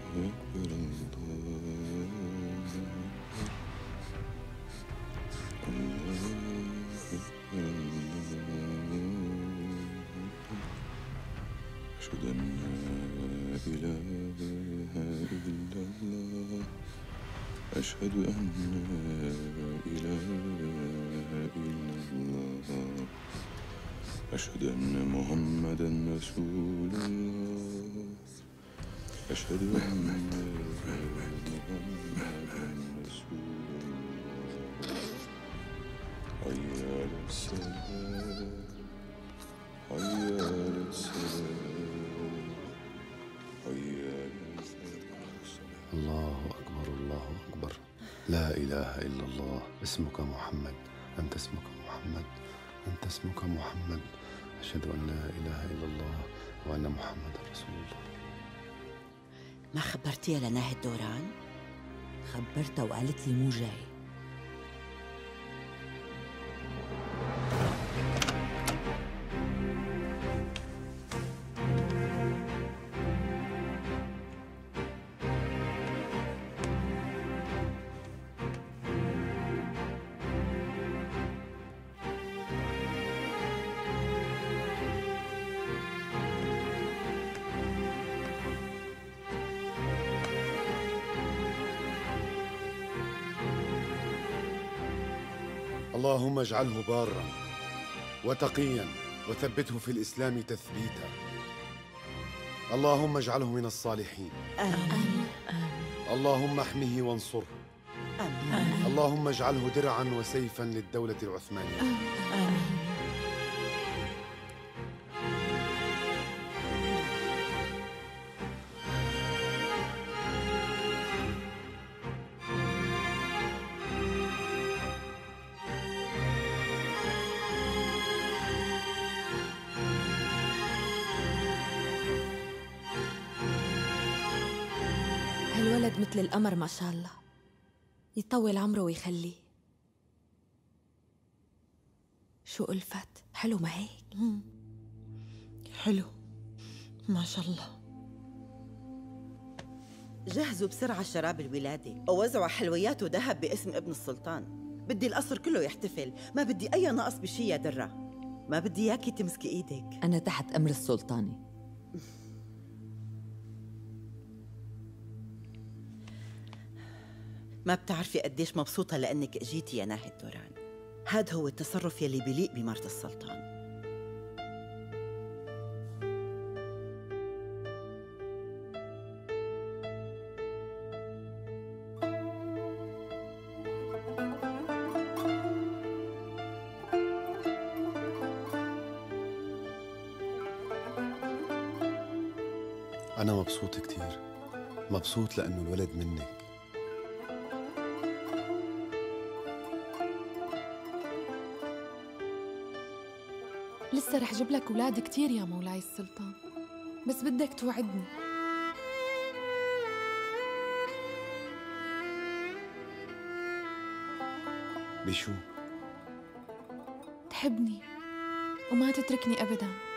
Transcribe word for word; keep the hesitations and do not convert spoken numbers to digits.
أكبر أشهد أن لا إله إلا الله أشهد أن لا إله إلا الله أشهد أن محمدًا رسول الله أشهد أن محمدًا رسول الله حي على الصلاة حي على الصلاة حي على الصلاة. الله أكبر الله أكبر لا إله إلا الله. اسمك محمد، أنت اسمك محمد، أنت اسمك محمد. أشهد أن لا إله إلا الله وأن محمد رسول الله. ما خبرتيها لناهد دوران؟ خبرتها وقالت لي مو جاي. اللهم اجعله بارا وتقيا وثبته في الإسلام تثبيتا. اللهم اجعله من الصالحين. آمين. اللهم احمه وانصره. آمين. اللهم اجعله درعا وسيفا للدولة العثمانية. آمين. هالولد مثل القمر ما شاء الله، يطول عمره ويخليه. شو ألفت، حلو ما هيك؟ حلو ما شاء الله. جهزوا بسرعة شراب الولادة ووزعوا حلويات وذهب باسم ابن السلطان. بدي القصر كله يحتفل، ما بدي أي نقص بشي يا درة. ما بدي إياكي تمسكي إيدك. أنا تحت أمر السلطاني. ما بتعرفي قديش مبسوطة لأنك اجيتي يا ناهد دوران. هاد هو التصرف يلي بيليق بمرت السلطان. أنا مبسوط كتير، مبسوط لأنه الولد منك. لسه رح جيب لك أولاد كتير يا مولاي السلطان، بس بدك توعدني. بشو؟ تحبني وما تتركني أبداً.